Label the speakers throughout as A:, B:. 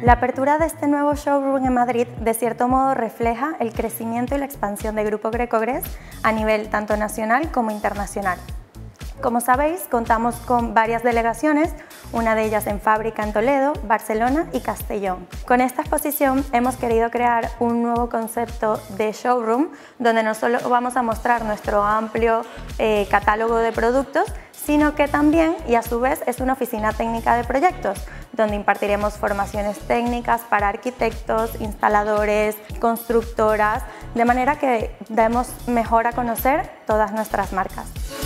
A: La apertura de este nuevo showroom en Madrid de cierto modo refleja el crecimiento y la expansión de Grupo Greco Gres a nivel tanto nacional como internacional. Como sabéis, contamos con varias delegaciones, una de ellas en fábrica en Toledo, Barcelona y Castellón. Con esta exposición hemos querido crear un nuevo concepto de showroom donde no solo vamos a mostrar nuestro amplio catálogo de productos, sino que también, y a su vez, es una oficina técnica de proyectos, donde impartiremos formaciones técnicas para arquitectos, instaladores, constructoras, de manera que demos mejor a conocer todas nuestras marcas.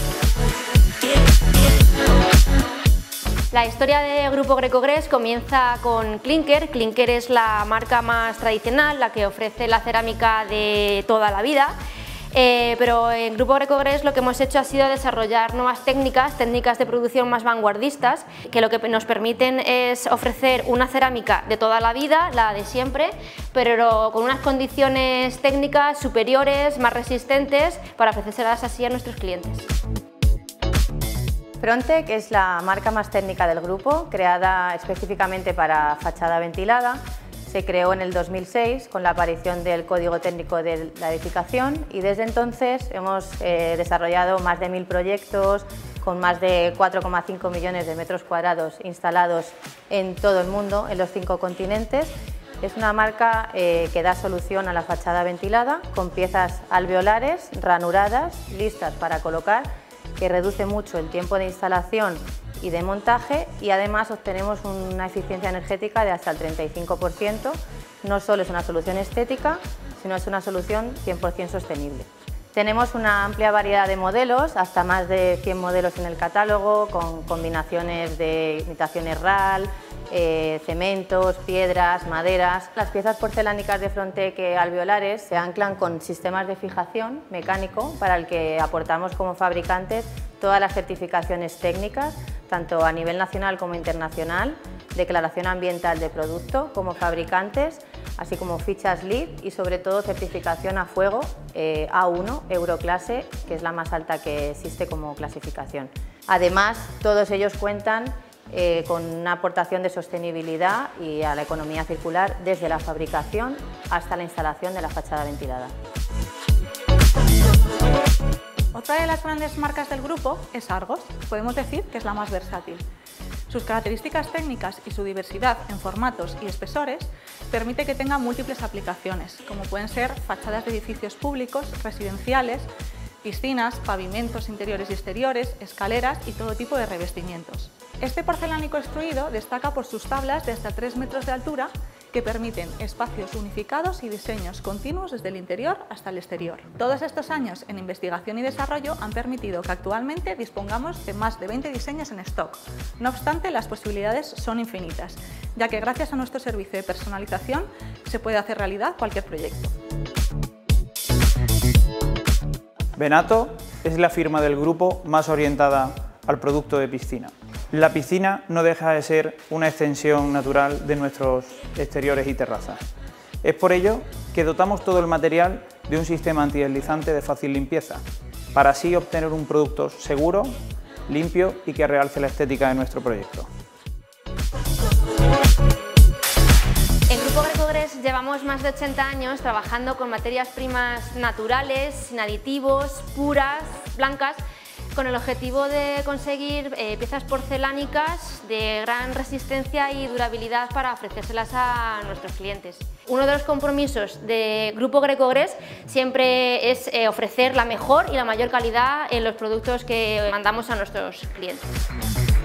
B: La historia de Grupo Greco Gres comienza con Klinker. Klinker es la marca más tradicional, la que ofrece la cerámica de toda la vida. Pero en Grupo Greco Gres lo que hemos hecho ha sido desarrollar nuevas técnicas de producción más vanguardistas, que lo que nos permiten es ofrecer una cerámica de toda la vida, la de siempre, pero con unas condiciones técnicas superiores, más resistentes, para ofrecerlas así a nuestros clientes.
C: Frontec es la marca más técnica del grupo, creada específicamente para fachada ventilada. Se creó en el 2006 con la aparición del Código Técnico de la Edificación y desde entonces hemos desarrollado más de 1000 proyectos con más de 4,5 millones de metros cuadrados instalados en todo el mundo, en los 5 continentes. Es una marca que da solución a la fachada ventilada con piezas alveolares, ranuradas, listas para colocar, que reduce mucho el tiempo de instalación y de montaje y además obtenemos una eficiencia energética de hasta el 35%. No solo es una solución estética, sino es una solución 100% sostenible. Tenemos una amplia variedad de modelos, hasta más de 100 modelos en el catálogo, con combinaciones de imitaciones RAL, cementos, piedras, maderas. Las piezas porcelánicas de Frontec alveolares se anclan con sistemas de fijación mecánico para el que aportamos como fabricantes todas las certificaciones técnicas, tanto a nivel nacional como internacional, declaración ambiental de producto como fabricantes, así como fichas LEED y sobre todo certificación a fuego A1 Euroclase, que es la más alta que existe como clasificación. Además, todos ellos cuentan con una aportación de sostenibilidad y a la economía circular desde la fabricación hasta la instalación de la fachada ventilada.
D: Otra de las grandes marcas del grupo es Argos. Podemos decir que es la más versátil. Sus características técnicas y su diversidad en formatos y espesores permite que tenga múltiples aplicaciones, como pueden ser fachadas de edificios públicos, residenciales, piscinas, pavimentos interiores y exteriores, escaleras y todo tipo de revestimientos. Este porcelánico extruido destaca por sus tablas de hasta 3 metros de altura que permiten espacios unificados y diseños continuos desde el interior hasta el exterior. Todos estos años en investigación y desarrollo han permitido que actualmente dispongamos de más de 20 diseños en stock. No obstante, las posibilidades son infinitas, ya que gracias a nuestro servicio de personalización se puede hacer realidad cualquier proyecto.
E: Venato es la firma del grupo más orientada al producto de piscina. La piscina no deja de ser una extensión natural de nuestros exteriores y terrazas. Es por ello que dotamos todo el material de un sistema antideslizante de fácil limpieza, para así obtener un producto seguro, limpio y que realce la estética de nuestro proyecto.
B: En Grupo Greco Gres llevamos más de 80 años trabajando con materias primas naturales, sin aditivos, puras, blancas, con el objetivo de conseguir piezas porcelánicas de gran resistencia y durabilidad para ofrecérselas a nuestros clientes. Uno de los compromisos de Grupo Greco Gres siempre es ofrecer la mejor y la mayor calidad en los productos que mandamos a nuestros clientes.